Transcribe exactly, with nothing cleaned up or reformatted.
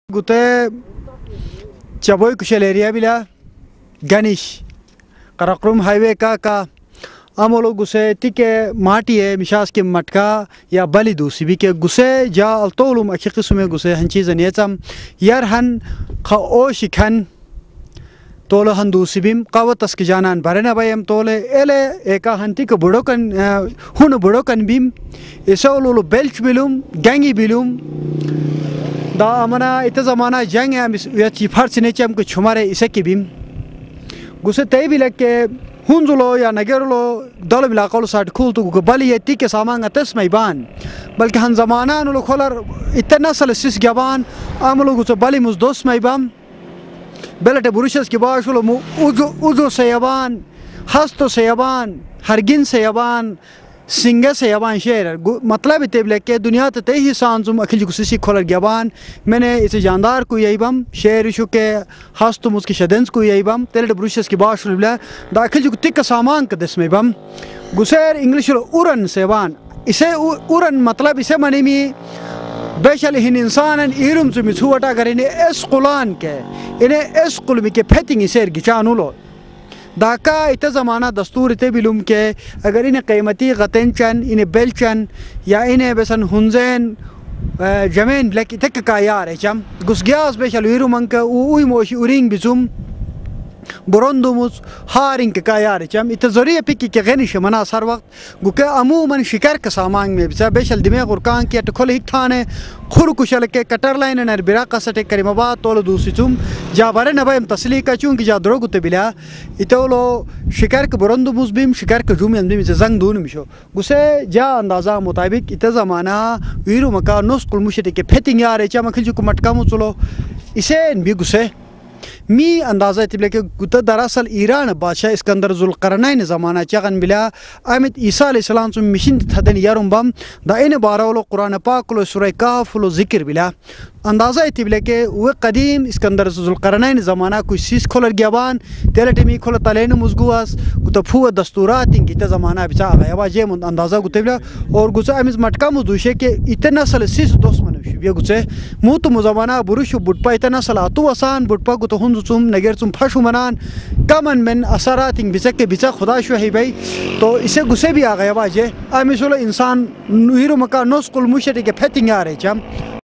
Gute Chaboy Kushaleria Villa Ganish Karakrum Highway Kaka Amolo Guse Tike Mati Mishas Kim Matka Ya Balidu Sibike Guse Ja Altolum Akisume Guse Hanchis and Yetam Yarhan Ka Oshikan Tolo Handu Sibim Kawatas Kijanan Barana Bayam Tole Ele Eka Hantika Budokan Hunu Budokan Bim Isolo Belch Bilum Gangi Bilum Da amana ite zamana jang ya chifar sine cham ko chumare ise kibim guse tay bilak ke hunzulo ya nagerulo dal bilaqol sat khul tu ko bali yeti ke saman atas maiban balki han zamana no kholar itna sal sis gaban amlo guse bali mus dos maibam belate burushes ke bashulo uzo uzo sayaban hasto sayaban hargin sayaban Singa se yaban şehir मतलब इतने के दुनिया ते ही सांसुम अखिल कुछ खोलर गयाबान मैंने इसे जानदार को यही बम शहर इशू के हास तुम उसकी शदेंस को यही बम तेरे ब्रुशेस की बात शुरू बिला दाखिल जो तिक सामान का दस में बम गुसेर इंग्लिश उरन सेवान इसे उरन मतलब इसे मनी में बेशल हिन इंसान इरुम से मिछुआटा करें एस कुलान के इन्हें एस कुल में के फेटिंग इसे गिचानुलो दाका इतना ज़माना दस्तूर इतने बिलुम के अगर इन्हें कीमती गतेंचन इन्हें बेलचन या इन्हें बेसन हुंजेन जमीन ब्लैक इतने का यार है चम गुस्ग्यास बेशल वीरू मंग का उई मोशी उरिंग बिजुम बुरंदुमुस हारिंग का यार चम इतना ज़रूरी पिकी के गनिश मना सर वक्त गुके अमूमन शिकार का सामान में बिसा बेशल दिमाग गुरकान की अटकोल हिक थाने खुर कुशल के कटर लाइन नर बिरा का सटे करीमाबाद तोल दूसरी तुम जा बारे नबायम तस्ली का चूंकि जा द्रोग उते बिला इतोलो शिकार के बुरंदु मुस्बिम शिकार के जूम अंदर में जंग दून मिशो गुसे जा अंदाज़ा मुताबिक इतना ज़माना वीरू मका नोस कुल मुशते के फेटिंग यार चा मखिल जो कुमटका मुचलो इसे भी गुसे मी अंदाज़ा इतने के गुता दरअसल ईरान बादशाह इस्कंदर ज़ुल्क़रनैन ज़माना चगन बिला अमित ईसा अलैहिस्सलाम से मिशन थदन यारुम बम दाइन बारावलो कुरान पाक लो सूरह कहफ लो ज़िक्र बिला अंदाज़ा इतने के वो कदीम इस्कंदर ज़ुल्क़रनैन ज़माना कोई सीस खोलर गयाबान तेरे टिमी खोल तलेन मुज़गुआस गुता फुआ दस्तूरात इनकी ता ज़माना बिचा गया बाजे अंदाज़ा गुते बिला और गुसा अमित मटका मुझुशे के इतना सल सीस दोस्त मनुष्य बिया गुसे मुँह तो मुज़माना बुरुश बुटपा इतना सल आतु आसान बुटपा गुता हुन तुम नगर तुम फशु मनान कमन में असरात बिचक के बिचा खुदा शो है भाई तो इसे गुस्से भी आ गया बाजे अमिसुल इंसान हीरो मका नोस कुल मुशरी के फेटिंग आ रहे चम